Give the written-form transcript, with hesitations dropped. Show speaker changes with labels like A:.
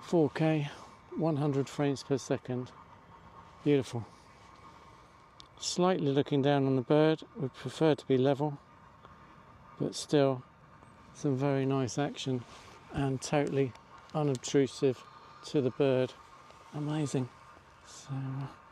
A: 4K, 100 frames per second. Beautiful. Slightly looking down on the bird, would prefer to be level, but still some very nice action and totally unobtrusive to the bird. Amazing. So